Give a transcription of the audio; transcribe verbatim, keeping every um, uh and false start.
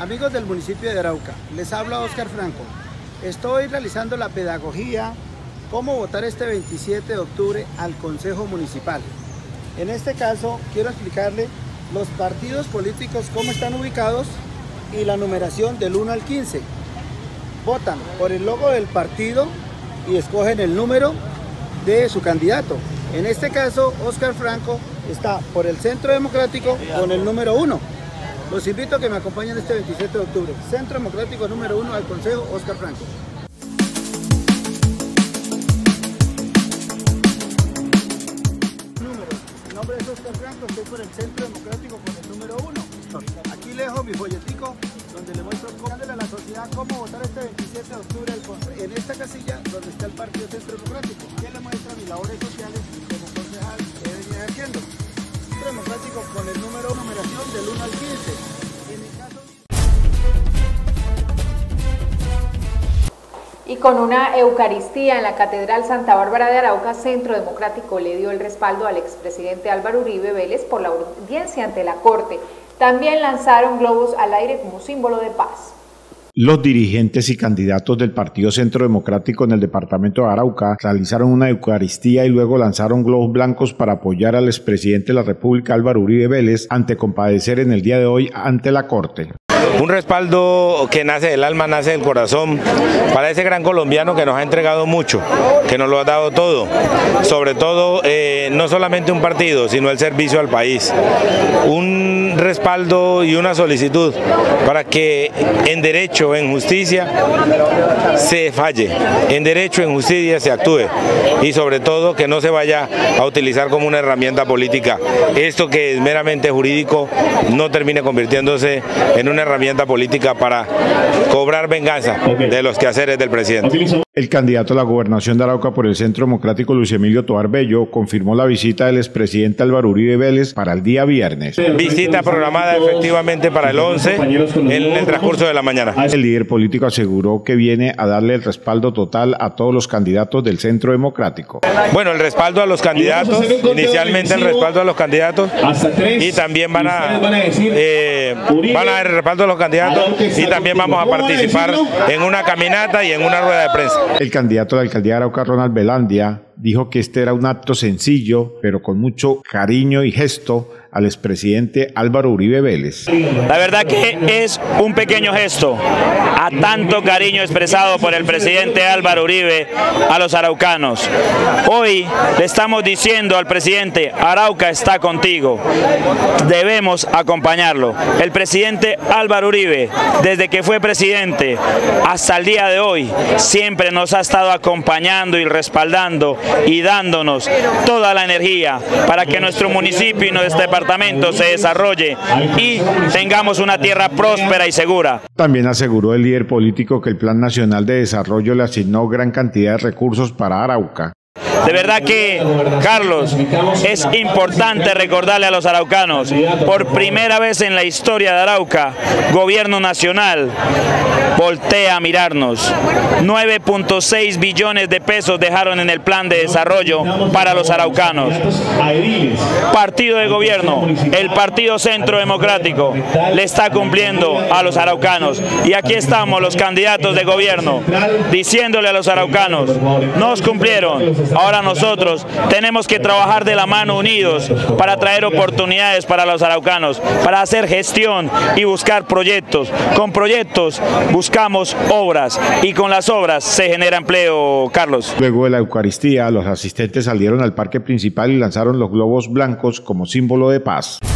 Amigos del municipio de Arauca, les habla Óscar Franco. Estoy realizando la pedagogía cómo votar este veintisiete de octubre al Consejo Municipal. En este caso quiero explicarle los partidos políticos cómo están ubicados y la numeración del uno al quince. Votan por el logo del partido y escogen el número de su candidato. En este caso, Óscar Franco está por el Centro Democrático con el número uno. Los invito a que me acompañen este veintisiete de octubre. Centro Democrático número uno al Consejo, Óscar Franco. Número. Mi nombre es Óscar Franco, estoy por el Centro Democrático con el número uno. Aquí le dejo mi folletico donde le muestro cómo a la sociedad cómo votar este veintisiete de octubre en esta casilla donde está el Partido Centro Democrático. Aquí le muestro mis labores sociales como concejal que he venido haciendo. Centro Democrático con el número numeración del uno al quince. En mi caso... Y con una Eucaristía en la Catedral Santa Bárbara de Arauca, Centro Democrático le dio el respaldo al expresidente Álvaro Uribe Vélez por la audiencia ante la Corte. También lanzaron globos al aire como símbolo de paz. Los dirigentes y candidatos del Partido Centro Democrático en el departamento de Arauca realizaron una Eucaristía y luego lanzaron globos blancos para apoyar al expresidente de la República Álvaro Uribe Vélez ante comparecer en el día de hoy ante la Corte. Un respaldo que nace del alma, nace del corazón, para ese gran colombiano que nos ha entregado mucho, que nos lo ha dado todo, sobre todo eh, no solamente un partido, sino el servicio al país. Un respaldo y una solicitud para que en derecho, en justicia, se falle, en derecho, en justicia se actúe y sobre todo que no se vaya a utilizar como una herramienta política. Esto que es meramente jurídico no termine convirtiéndose en una herramienta política para cobrar venganza de los quehaceres del presidente. El candidato a la gobernación de Arauca por el Centro Democrático, Luis Emilio Tovar Bello, confirmó la visita del expresidente Álvaro Uribe Vélez para el día viernes. Visita programada efectivamente para el once en el transcurso de la mañana. El líder político aseguró que viene a darle el respaldo total a todos los candidatos del Centro Democrático. Bueno, el respaldo a los candidatos, inicialmente el respaldo a los candidatos y también van a, eh, van a dar el respaldo a los candidatos y también vamos a participar en una caminata y en una rueda de prensa. El candidato a la alcaldía de Arauca, Ronald Velandia, dijo que este era un acto sencillo, pero con mucho cariño y gesto al expresidente Álvaro Uribe Vélez. La verdad que es un pequeño gesto a tanto cariño expresado por el presidente Álvaro Uribe a los araucanos. Hoy le estamos diciendo al presidente, Arauca está contigo, debemos acompañarlo. El presidente Álvaro Uribe, desde que fue presidente hasta el día de hoy, siempre nos ha estado acompañando y respaldando y dándonos toda la energía para que nuestro municipio y nuestro departamento se desarrolle y tengamos una tierra próspera y segura. También aseguró el líder político que el Plan Nacional de Desarrollo le asignó gran cantidad de recursos para Arauca. De verdad que, Carlos, es importante recordarle a los araucanos, por primera vez en la historia de Arauca, Gobierno Nacional voltea a mirarnos. nueve punto seis billones de pesos dejaron en el plan de desarrollo para los araucanos. Partido de gobierno, el Partido Centro Democrático, le está cumpliendo a los araucanos. Y aquí estamos los candidatos de gobierno, diciéndole a los araucanos, nos cumplieron. Ahora nosotros tenemos que trabajar de la mano unidos para traer oportunidades para los araucanos, para hacer gestión y buscar proyectos. Con proyectos buscamos obras y con las obras se genera empleo, Carlos. Luego de la Eucaristía, los asistentes salieron al parque principal y lanzaron los globos blancos como símbolo de paz.